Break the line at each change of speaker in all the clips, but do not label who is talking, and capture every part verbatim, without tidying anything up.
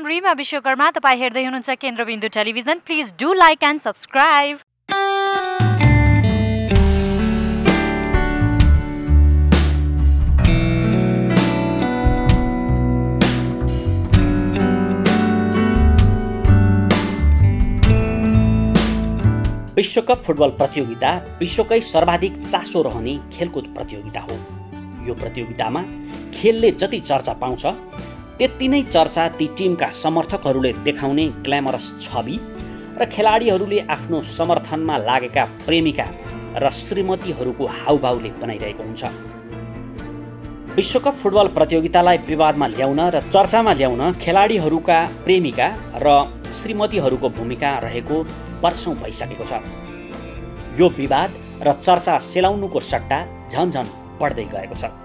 am Rima Vishwakarma. तपाईं हेर्दै हुनुहुन्छ Kendrabindu television. Please do like and subscribe.
विश्वकप फुटबल प्रतियोगिता विश्वकै सर्वाधिक चासो रहने खेलकुद प्रतियोगिता हो। यो प्रतियोगितामा खेलले जति चर्चा पाउँछ त्यति नै चर्चा ती टिमका समर्थकहरूले देखाउने ग्ल्यामरस छवि र खेलाडीहरूले आफ्नो समर्थनमा लागेका प्रेमिका र श्रीमतीहरूको हाउभाउले बनाइरहेको हुन्छ। विश्वकप फुटबल प्रतियोगितालाई विवादमा ल्याउन र चर्चामा ल्याउन खेलाडीहरूका प्रेमिका र श्रीमतीहरूको भूमिका रहेको वर्षौं भइसकेको छ। यो विवाद र चर्चा सेलाउनुको सट्टा झन्झन बढ्दै गएको छ।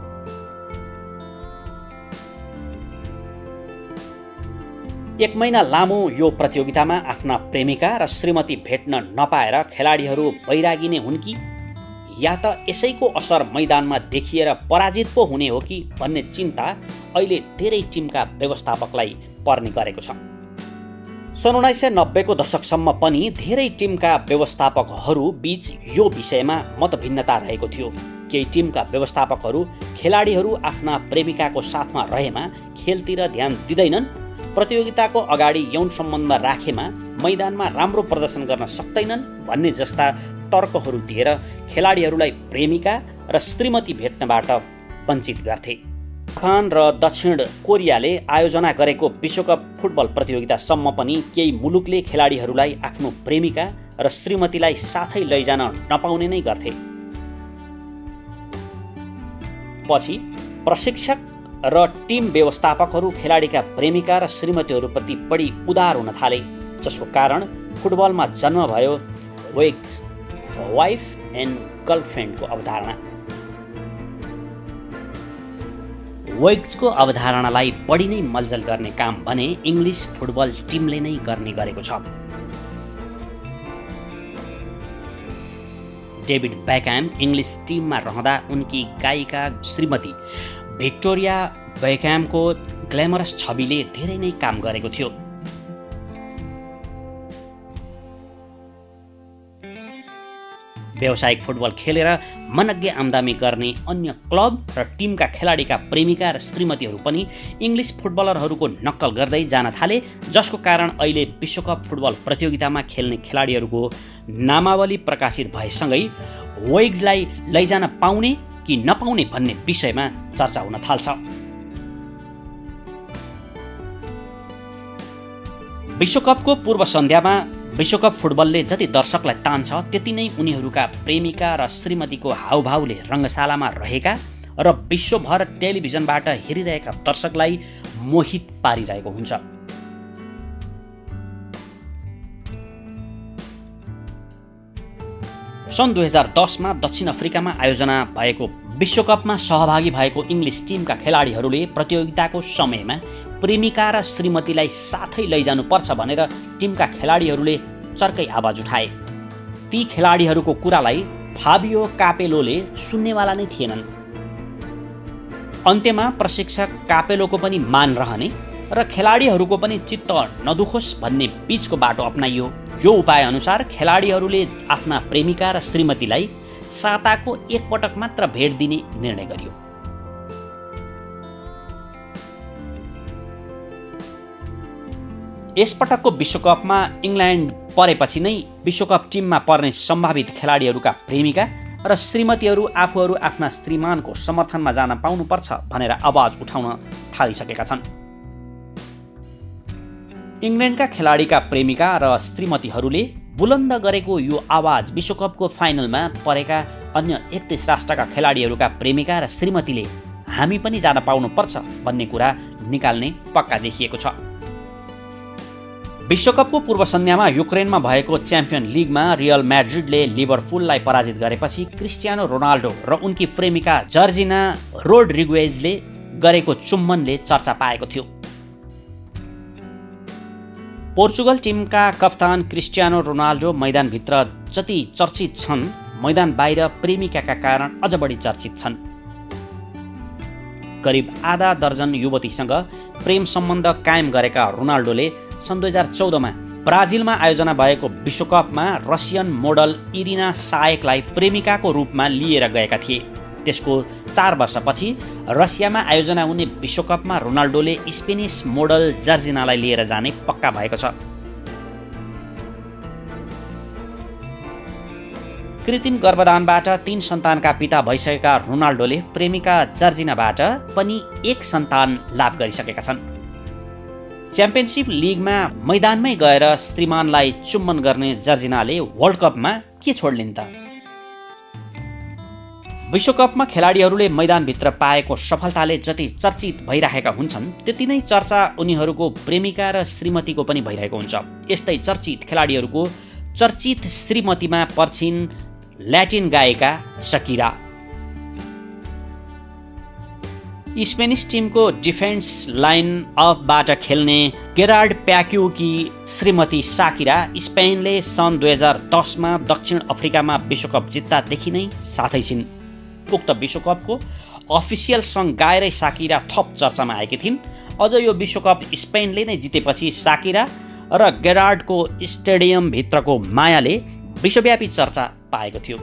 एक महिना लामो यो प्रतियोगितामा आफ्ना प्रेमिका र श्रीमती भेट्न नपाएर खेलाडीहरू बैरागी नै हुन् कि या त यसैको असर मैदानमा देखिएर पराजित पो हुने हो कि भन्ने चिन्ता अहिले धेरै टिमका व्यवस्थापकलाई पर्ने गरेको छ। सन् उन्नाइस सय नब्बेको दशकसम्म पनि धेरै टिमका व्यवस्थापकहरू बीच यो विषयमा मतभिन्नता रहेको थियो। केही टिमका व्यवस्थापकहरू खेलाडीहरू आफ्ना प्रेमिकाको साथमा रहेमा खेलतिर ध्यान दिँदैनन्, प्रतियोगिताको अगाडि यौन सम्बन्ध राखेमा मैदानमा राम्रो प्रदर्शन गर्न सक्दैनन् भन्ने जस्ता तर्कहरू दिएर खेलाडीहरूलाई प्रेमिका र श्रीमती भेट्नबाट वञ्चित गर्थे। जापान र दक्षिण कोरियाले आयोजना गरेको विश्वकप फुटबल प्रतियोगितासम्म पनि केही मुलुकले खेलाडीहरूलाई आफ्नो प्रेमिका र श्रीमतीलाई साथै लैजान नपाउने नै गर्थे। पछि प्रशिक्षक र टिम व्यवस्थापकहरू खेलाडीका प्रेमिका र श्रीमतीहरूप्रति बढी उदार हुन थाले, जसको कारण फुटबलमा जन्म भयो वेग्स वाइफ एन्ड गर्लफ्रेन्डको अवधारणा। वेग्सको अवधारणालाई बढी नै मलजल गर्ने काम भने इङ्ग्लिस फुटबल टिमले नै गर्ने गरेको छ। डेभिड बेकहम इङ्ग्लिस टिममा रहँदा उनकी गायिका श्रीमती भिक्टोरिया बेकहमको ग्ल्यामरस छविले धेरै नै काम गरेको थियो। व्यावसायिक फुटबल खेलेर मनज्ञ आम्दानी गर्ने अन्य क्लब र टिमका खेलाडीका प्रेमिका र श्रीमतीहरू पनि इङ्ग्लिस फुटबलरहरूको नक्कल गर्दै जान थाले, जसको कारण अहिले विश्वकप फुटबल प्रतियोगितामा खेल्ने खेलाडीहरूको नामावली प्रकाशित भएसँगै वेग्सलाई लैजान पाउने कि नपाउने भन्ने विषयमा चर्चा हुन थाल्छ। विश्वकपको पूर्व सन्ध्यामा विश्वकप फुटबलले जति दर्शकलाई तान्छ त्यति नै उनीहरूका प्रेमिका र श्रीमतीको हाउभाउले रङ्गशालामा रहेका र विश्वभर टेलिभिजनबाट हेरिरहेका दर्शकलाई मोहित पारिरहेको हुन्छ। सन् दुई हजार दसमा दक्षिण अफ्रिकामा आयोजना भएको विश्वकपमा सहभागी भएको इङ्ग्लिस टिमका खेलाडीहरूले प्रतियोगिताको समयमा प्रेमिका र श्रीमतीलाई साथै लैजानुपर्छ भनेर टिमका खेलाडीहरूले चर्कै आवाज उठाए। ती खेलाडीहरूको कुरालाई फाबियो कापेलोले सुन्नेवाला नै थिएनन्। अन्त्यमा प्रशिक्षक कापेलोको पनि मान रहने र खेलाडीहरूको पनि चित्त नदुखोस् भन्ने बीचको बाटो अपनाइयो। यो उपाय अनुसार खेलाडीहरूले आफ्ना प्रेमिका र श्रीमतीलाई साताको एकपटक मात्र भेट दिने निर्णय गरियो। यसपटकको विश्वकपमा इङ्ल्यान्ड परेपछि नै विश्वकप टिममा पर्ने सम्भावित खेलाडीहरूका प्रेमिका र श्रीमतीहरू आफूहरू आफ्ना श्रीमानको समर्थनमा जान पाउनुपर्छ भनेर आवाज उठाउन थालिसकेका छन्। इङ्ल्यान्डका खेलाडीका प्रेमिका र श्रीमतीहरूले बुलन्द गरेको यो आवाज विश्वकपको फाइनलमा परेका अन्य एकतीस राष्ट्रका खेलाडीहरूका प्रेमिका र श्रीमतीले हामी पनि जान पाउनुपर्छ भन्ने कुरा निकाल्ने पक्का देखिएको छ। विश्वकपको पूर्व सन्ध्यामा युक्रेनमा भएको च्याम्पियन लिगमा रियल म्याड्रिडले लिभरपुललाई पराजित गरेपछि क्रिस्टियानो रोनाल्डो र उनकी प्रेमिका जर्जिना रोड्रिगेजले गरेको चुम्बनले चर्चा पाएको थियो। पोर्चुगल टिमका कप्तान क्रिस्टियानो रोनाल्डो मैदानभित्र जति चर्चित छन्, मैदान बाहिर प्रेमिकाका कारण अझ बढी चर्चित छन्। करिब आधा दर्जन युवतीसँग प्रेम सम्बन्ध कायम गरेका रोनाल्डोले सन् दुई हजार चौधमा ब्राजिलमा आयोजना भएको विश्वकपमा रसियन मोडल इरिना सायकलाई प्रेमिकाको रूपमा लिएर गएका थिए। त्यसको चार वर्षपछि रसियामा आयोजना हुने विश्वकपमा रोनाल्डोले स्पेनिस मोडल जर्जिनालाई लिएर जाने पक्का भएको छ। कृत्रिम गर्भधानबाट तीन सन्तानका पिता भइसकेका रोनाल्डोले प्रेमिका जर्जिनाबाट पनि एक सन्तान लाभ गरिसकेका छन्। च्याम्पियनसिप लिगमा मैदानमै गएर श्रीमानलाई चुम्बन गर्ने जर्जिनाले वर्ल्ड कपमा के छोड्लिन् त? विश्वकपमा खेलाडीहरूले मैदानभित्र पाएको सफलताले जति चर्चित भइरहेका हुन्छन् त्यति नै चर्चा उनीहरूको प्रेमिका र श्रीमतीको पनि भइरहेको हुन्छ। यस्तै चर्चित खेलाडीहरूको चर्चित श्रीमतीमा पर्छिन् ल्याटिन गायिका शकीरा। स्पेनिस टिमको डिफेन्स लाइन अपबाट खेल्ने गेरार्ड प्याक्युकी श्रीमती साकिरा स्पेनले सन् दुई हजार दसमा दक्षिण अफ्रिकामा विश्वकप जित्दादेखि नै साथै छिन्। उक्त विश्वकपको अफिसियल सङ्ग गाएरै साकिरा थप चर्चामा आएकी थिइन्। अझ यो विश्वकप स्पेनले नै जितेपछि साकिरा र गेरार्डको स्टेडियमभित्रको मायाले विश्वव्यापी चर्चा पाएको थियो।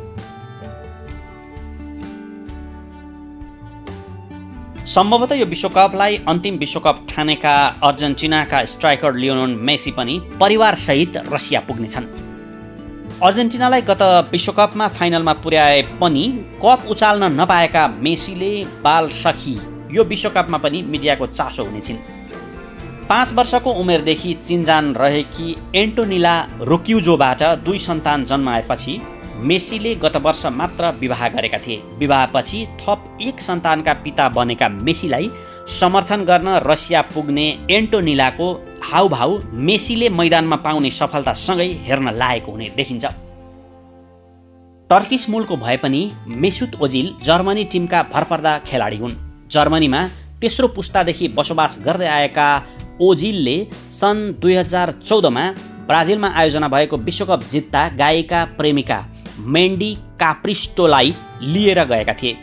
सम्भवतः यो विश्वकपलाई अन्तिम विश्वकप ठानेका अर्जेन्टिनाका स्ट्राइकर लियोनेल मेसी पनि परिवारसहित रसिया पुग्नेछन्। अर्जेन्टिनालाई गत विश्वकपमा फाइनलमा पुर्याए पनि कप उचाल्न नपाएका मेसीले बाल सखी यो विश्वकपमा पनि मिडियाको चासो हुनेछिन्। पाँच वर्षको उमेरदेखि चिन्जान रहेकी एन्टोनिला रोक्युजोबाट दुई सन्तान जन्माएपछि मेसीले गत वर्ष मात्र विवाह गरेका थिए। विवाहपछि थप एक सन्तानका पिता बनेका मेसीलाई समर्थन गर्न रसिया पुग्ने एन्टोनिलाको हाउभाउ मेसीले मैदानमा पाउने सफलतासँगै हेर्न लायक हुने देखिन्छ। टर्किस मूलको भए पनि मेसुत ओजिल जर्मनी टिमका भरपर्दा खेलाडी हुन्। जर्मनीमा तेस्रो पुस्तादेखि बसोबास गर्दै आएका ओजिलले सन् दुई हजार चौधमा ब्राजिलमा आयोजना भएको विश्वकप जित्दा गायिका प्रेमिका मेन्डी काप्रिस्टोलाई लिएर गएका थिए।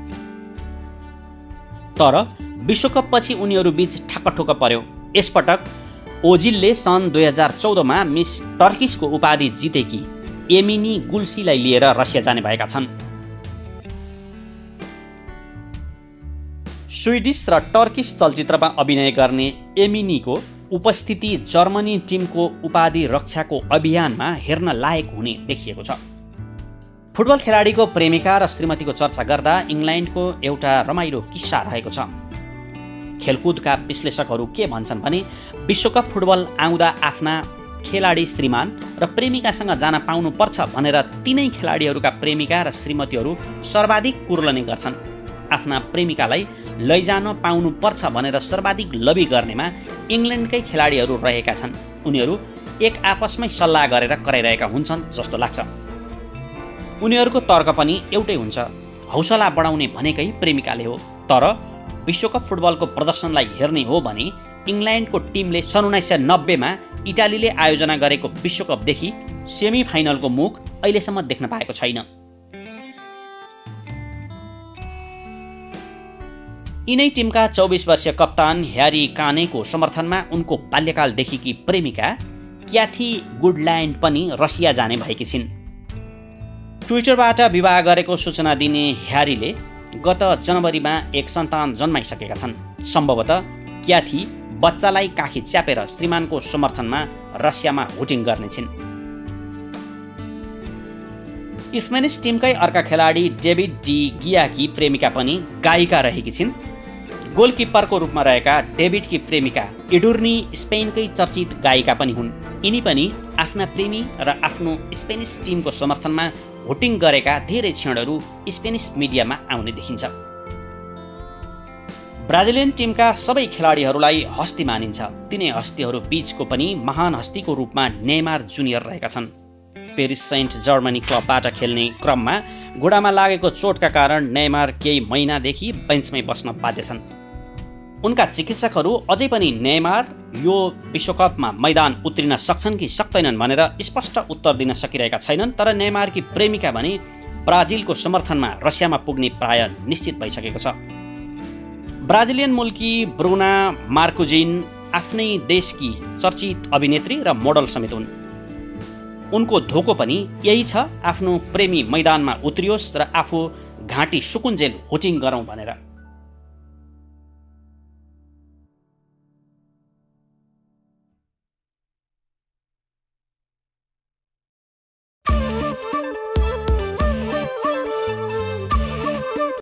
तर विश्वकपपछि उनीहरू बीच ठक्कठोक्क पर्यो। यसपटक ओजिलले सन् दुई हजार चौधमा मिस टर्किसको उपाधि जितेकी एमिनी गुल्सीलाई लिएर रसिया जाने भएका छन्। स्विडिस र टर्किस चलचित्रमा अभिनय गर्ने एमिनीको उपस्थिति जर्मनी टिमको उपाधि रक्षाको अभियानमा हेर्न लायक हुने देखिएको छ। फुटबल खेलाडीको प्रेमिका र श्रीमतीको चर्चा गर्दा इङ्ल्यान्डको एउटा रमाइलो किस्सा रहेको छ। खेलकुदका विश्लेषकहरू के भन्छन् भने विश्वकप फुटबल आउँदा आफ्ना खेलाडी श्रीमान र प्रेमिकासँग जान पाउनुपर्छ भनेर तीनै खेलाडीहरूका प्रेमिका र श्रीमतीहरू सर्वाधिक कुर्लने गर्छन्। आफ्ना प्रेमिकालाई लैजान पाउनुपर्छ भनेर सर्वाधिक लबी गर्नेमा इङ्ल्यान्डकै खेलाडीहरू रहेका छन्। उनीहरू एक आपसमै सल्लाह गरेर कराइरहेका हुन्छन् जस्तो लाग्छ। उनीहरूको तर्क पनि एउटै हुन्छ, हौसला बढाउने भनेकै प्रेमिकाले हो। तर विश्वकप फुटबलको प्रदर्शनलाई हेर्ने हो भने इङ्ल्यान्डको टिमले सन् उन्नाइस सय नब्बेमा इटालीले आयोजना गरेको विश्वकपदेखि सेमी फाइनलको मुख अहिलेसम्म देख्न पाएको छैन। यिनै टिमका चौबिस वर्षीय कप्तान ह्यारी कानेको समर्थनमा उनको बाल्यकालदेखिकी प्रेमिका क्याथी गुडल्यान्ड पनि रसिया जाने भएकी छिन्। ट्विटरबाट विवाह गरेको सूचना दिने ह्यारीले गत जनवरीमा एक सन्तान जन्माइसकेका छन्। सम्भवतः क्याथी बच्चालाई काखी च्यापेर श्रीमानको समर्थनमा रसियामा हुटिङ गर्नेछिन्। स्पेनिस टिमकै अर्का खेलाडी डेभिड डी गियाकी प्रेमिका पनि गायिका रहेकी छिन्। गोलकिपरको रूपमा रहेका डेभिडकी प्रेमिका इडुर्नी स्पेनकै चर्चित गायिका पनि हुन्। यिनी पनि आफ्ना प्रेमी र आफ्नो स्पेनिस टिमको समर्थनमा भोटिङ गरेका धेरै क्षणहरू स्पेनिस मिडियामा आउने देखिन्छ। ब्राजिलियन टिमका सबै खेलाडीहरूलाई हस्ती मानिन्छ। तिनै हस्तीहरू बीचको पनि महान हस्तीको रूपमा नेमार जुनियर रहेका छन्। पेरिस सेन्ट जर्मनी क्लबबाट खेल्ने क्रममा घुँडामा लागेको चोटका कारण नेमार केही महिनादेखि बेन्चमै बस्न बाध्य छन्। उनका चिकित्सकहरू अझै पनि नेमार यो विश्वकपमा मैदान उत्रिन सक्छन् कि सक्दैनन् भनेर स्पष्ट उत्तर दिन सकिरहेका छैनन्। तर नेमारकी प्रेमिका भने ब्राजिलको समर्थनमा रसियामा पुग्ने प्राय निश्चित भइसकेको छ। ब्राजिलियन मुल्की ब्रुना मार्कुजिन आफ्नै देशकी चर्चित अभिनेत्री र मोडल समेत हुन्। उनको धोको पनि यही छ, आफ्नो प्रेमी मैदानमा उत्रियोस् र आफू घाँटी सुकुन्जेल हुटिङ गरौँ भनेर।